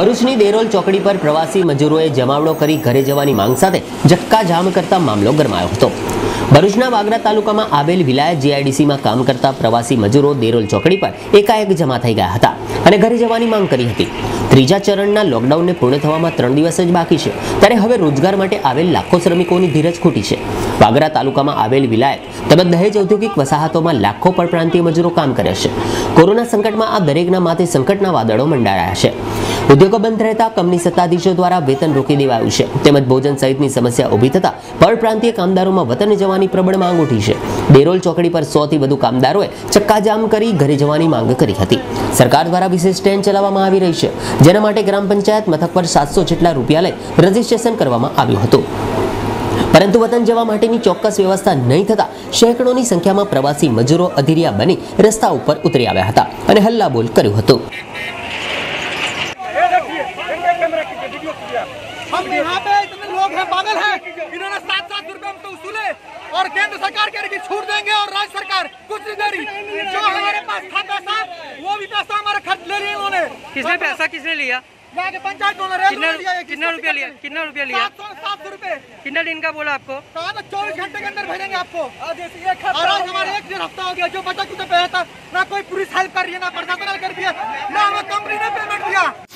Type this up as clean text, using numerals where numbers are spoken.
ભરૂચની દેરોલ ચોકડી પર પ્રવાસી મજૂરોએ જમાવડો કરી ઘરે જવાની માંગ સાથે ચક્કાજામ કરતા મામલો ગરમાયો હતો। ભરૂચના વાગરા તાલુકામાં આવેલ વિલાયત જીઆઈડીસીમાં કામ કરતા પ્રવાસી મજૂરો દેરોલ ચોકડી પર એકાએક જમા થઈ ગયા હતા અને ઘરે જવાની માંગ કરી હતી। ત્રીજા ચરણના લોકડાઉનને પૂર્ણ થવામાં 3 દિવસ જ બાકી છે, ત્યારે હવે રોજગાર માટે આવેલ લાખો શ્રમિકોની ધીરજ ખૂટી છે। વાગરા તાલુકામાં આવેલ વિલાયત તેમજ દહેજ ઔદ્યોગિક વસાહતોમાં લાખો પરપ્રાંતીય મજૂરો કામ કરે છે। કોરોના સંકટમાં આ દરેકના માથે સંકટના વાદળો મંડાયા છે। ઉદ્યોગો બંધ રહેતા કંપની સત્તાધીશો દ્વારા વેતન રોકી દેવાયું છે, તેમજ ભોજન સહિતની સમસ્યા ઊભી થતા પરપ્રાંતીય કામદારોમાં વતન જવાની પ્રબળ માંગ ઉઠી છે। દેરોલ ચોકડી પર 100 થી વધુ કામદારોએ ચક્કાજામ કરી ઘરે જવાની માંગ કરી હતી। સરકાર દ્વારા વિશેષ ટ્રેન ચલાવવામાં આવી રહી છે, જેના માટે ગ્રામ પંચાયત મથક પર 700 જેટલા રૂપિયા લઈ રજીસ્ટ્રેશન કરવામાં આવ્યું હતું, પરંતુ વતન જવા માટેની ચોક્કસ વ્યવસ્થા નહીં થતા સેંકડોની સંખ્યામાં પ્રવાસી મજૂરો અધીરિયા બની રસ્તા ઉપર ઉતરી આવ્યા હતા અને હલ્લાબોલ કર્યું હતું। हम यहाँ पे इतने लोग हैं, पागल हैं, इन्होंने 7-7 रुपए हमसे वसूले और केंद्र सरकार कह रही कि छूट देंगे और राज्य सरकार कुछ नहीं दे रही। जो हमारे पास था पैसा वो भी पैसा हमारा खर्च ले रही है इन्होंने। किसने पैसा किसने लिया? यहाँ के पंचायत में कितना रुपया लिया? कितना रुपया लिया? 700 रुपए। कितना दिन का बोला आपको? कहा था 24 घंटे के अंदर भेजेंगे आपको। और आज हमारे 1 हफ्ता हो गया, जो बचा कुछ पैसा था ना कोई पुलिस हेल्प कर रही है, ना प्रशासन कर रही है, ना हमें कंपनी ने पेमेंट दिया।